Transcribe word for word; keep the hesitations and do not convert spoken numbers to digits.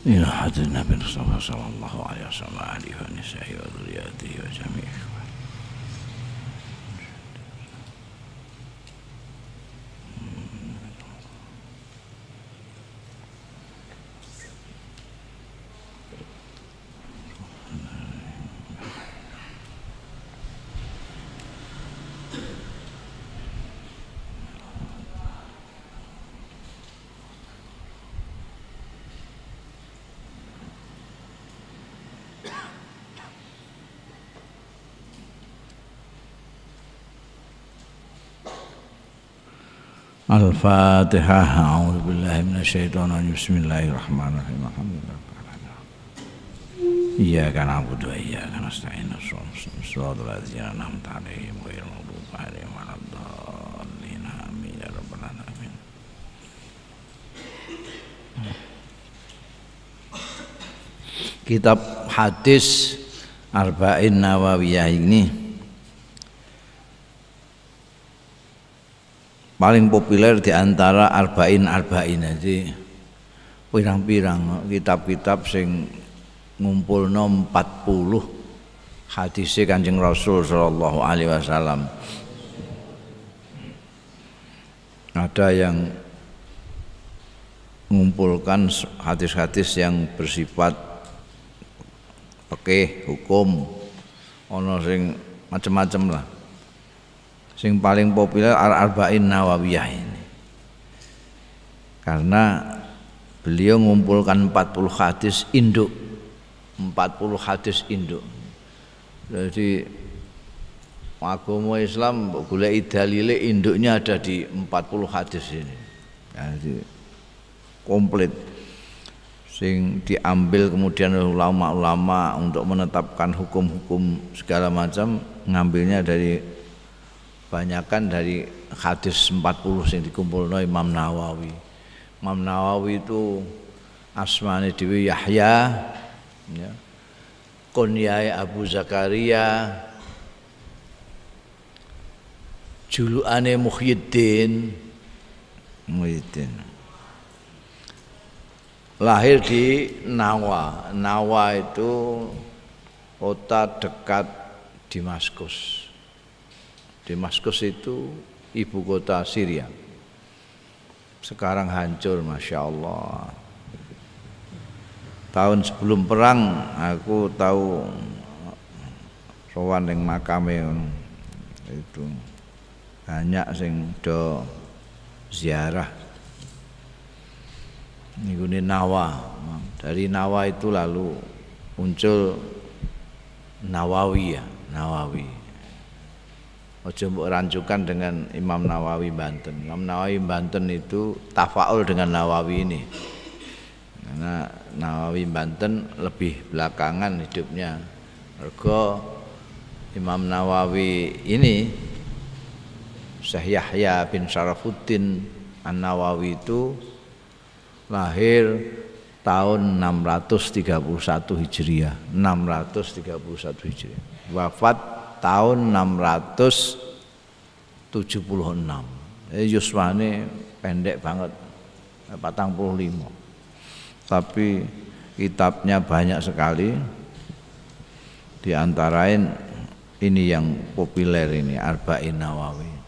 إلى حد النبي المصطفى صلى الله عليه وسلم وآله ونسائه وذرياته وجميع إخوانه. Al-Fatihah. A'udzu billahi minasyaitonir rajim. Bismillahirrahmanirrahim. Alhamdulillah. Iyyaka na'budu wa iyyaka nasta'in. Shiratal ladzina an'amta 'alaihim ghairil maghdubi 'alaihim waladdallin. Amin ya rabbal alamin. Kitab hadis Arba'in Nawawiyah ini paling populer di antara arba'in arba'in. Jadi pirang-pirang kitab-kitab sing ngumpulno empat puluh hadise Kanjeng Rasul sallallahu alaihi wasallam. Ada yang mengumpulkan hadis-hadis yang bersifat fikih, hukum, ono sing macam-macam lah. Sing paling populer Al-Arba'in Nawawiyah ini, karena beliau mengumpulkan empat puluh hadis induk, empat puluh hadis induk. Jadi agama Islam golek dalile induknya ada di empat puluh hadis ini. Jadi komplit, sing diambil kemudian ulama-ulama untuk menetapkan hukum-hukum segala macam, ngambilnya dari banyakan dari hadis empat puluh yang dikumpulno Imam Nawawi. Imam Nawawi itu asmane dhewe Yahya, ya. Kunyahe Abu Zakaria, julukane Muhyiddin. Muhyiddin. Lahir di Nawa. Nawa itu kota dekat Damaskus. Damaskus itu ibu kota Syria. Sekarang hancur, masya Allah. Tahun sebelum perang aku tahu sowan ning makame itu banyak sing do ziarah. Niku Nawa. Dari Nawa itu lalu muncul Nawawi ya, Nawawi. Ojo mbok rancukan dengan Imam Nawawi Banten. Imam Nawawi Banten itu tafaul dengan Nawawi ini. Karena Nawawi Banten lebih belakangan hidupnya. Mergo Imam Nawawi ini Syekh Yahya bin Syarafuddin An-Nawawi itu lahir tahun enam ratus tiga puluh satu Hijriah. enam ratus tiga puluh satu Hijriah. Wafat tahun enam ratus tujuh puluh enam. Jadi yuswane pendek banget, patang puluh lima. Tapi kitabnya banyak sekali. Di antarain ini yang populer ini Arba'in Nawawi.